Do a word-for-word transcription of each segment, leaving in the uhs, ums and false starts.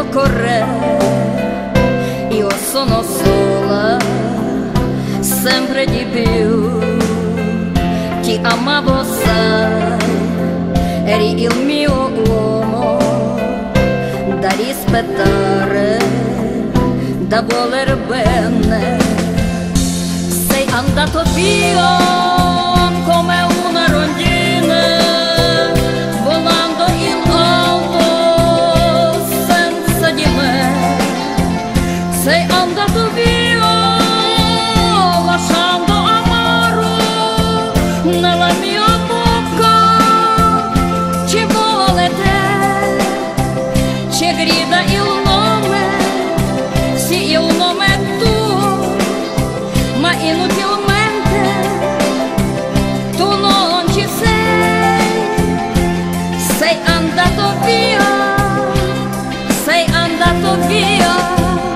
con re, io sono sola, sempre di più, ti amavo sai, eri il mio uomo, da rispettare, da voler bene, sei andato via come una rondine, volando in alto senza di me, sei andato via lasciando amaro nella mia bocca, ci vuole te, ci grida il nome, sì il nome è tuo, ma inutilmente tu non ci sei, sei andato via, sei andato via.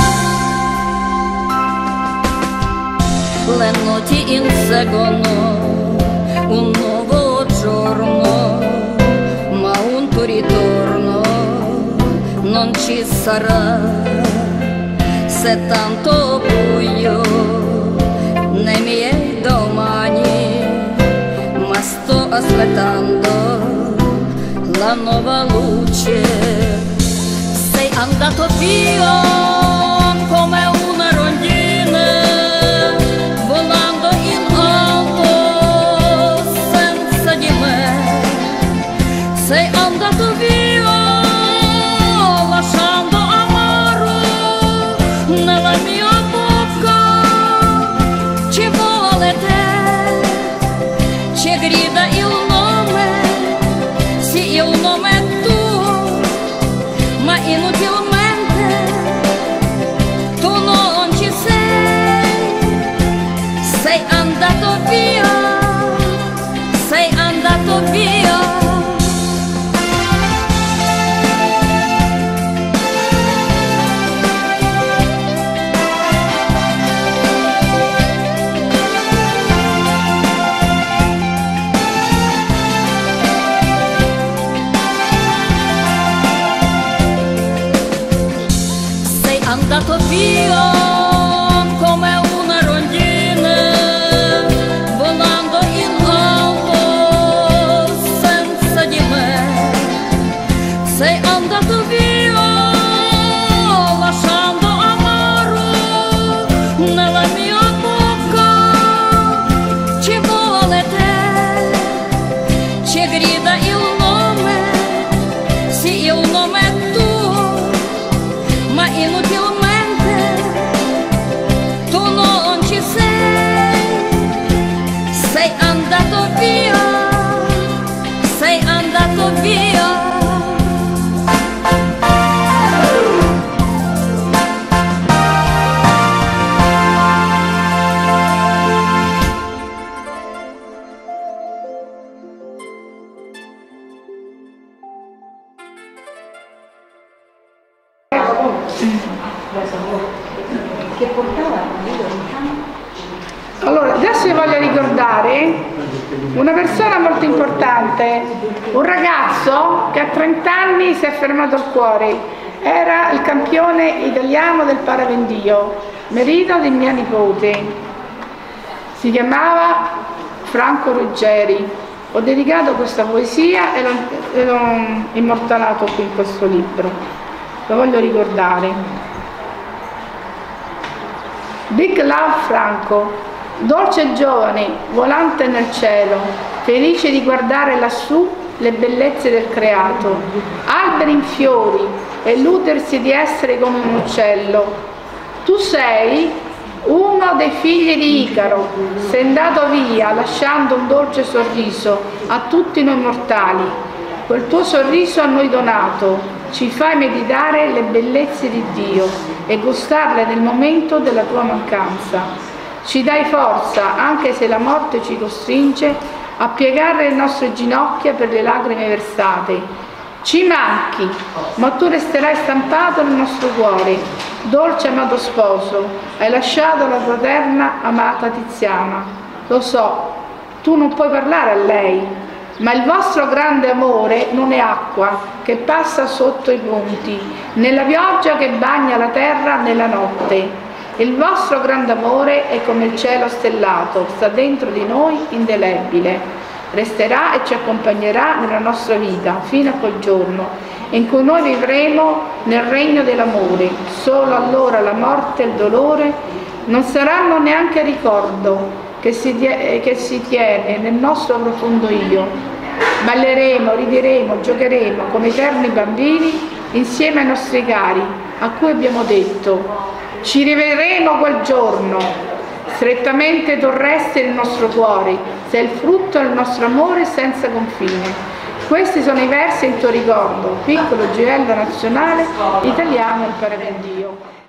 Le notti inseguono un nuovo giorno, ma un tuo ritorno non ci sarà, se tanto buio nei miei domani, ma sto aspettando la nuova luce, sei andato via come una rondine, volando in alto senza di me, sei andato via lasciando amaro nella mia bocca, ci vuole te, ci grida il nome, sì il nome è tuo, ma inutilmente tu non ci sei, sei andato via, sei andato via. Andato via come una rondine, volando in alto senza di me, sei andato via lasciando amaro nella mia bocca, ci vuole te, ci grida il nome, sì il nome è tuo, ma inutilmente tu non ci sei, sei andato via, sei andato via. Che portava? Allora, adesso vi voglio ricordare una persona molto importante, un ragazzo che a trenta anni si è fermato al cuore, era il campione italiano del parapendio, marito di mia nipote, si chiamava Franco Ruggeri. Ho dedicato questa poesia e l'ho immortalato qui in questo libro, lo voglio ricordare. Big Love Franco, dolce giovane, volante nel cielo, felice di guardare lassù le bellezze del creato, alberi in fiori, e illudersi di essere come un uccello. Tu sei uno dei figli di Icaro, sei andato via lasciando un dolce sorriso a tutti noi mortali. Quel tuo sorriso a noi donato ci fai meditare le bellezze di Dio e gustarle nel momento della tua mancanza. Ci dai forza, anche se la morte ci costringe a piegare le nostre ginocchia per le lacrime versate. Ci manchi, ma tu resterai stampato nel nostro cuore. Dolce amato sposo, hai lasciato la tua eterna amata Tiziana. Lo so, tu non puoi parlare a lei, Ma il vostro grande amore non è acqua che passa sotto i ponti, né la pioggia che bagna la terra nella notte. Il vostro grande amore è come il cielo stellato, sta dentro di noi indelebile. Resterà e ci accompagnerà nella nostra vita fino a quel giorno in cui noi vivremo nel regno dell'amore. Solo allora la morte e il dolore non saranno neanche ricordo che si, che si tiene nel nostro profondo io. Balleremo, rideremo, giocheremo come eterni bambini insieme ai nostri cari, a cui abbiamo detto: ci rivedremo quel giorno. Strettamente torreste il nostro cuore, sei il frutto del nostro amore senza confine. Questi sono i versi in tuo ricordo, piccolo gioiello nazionale italiano, il Paracaddio.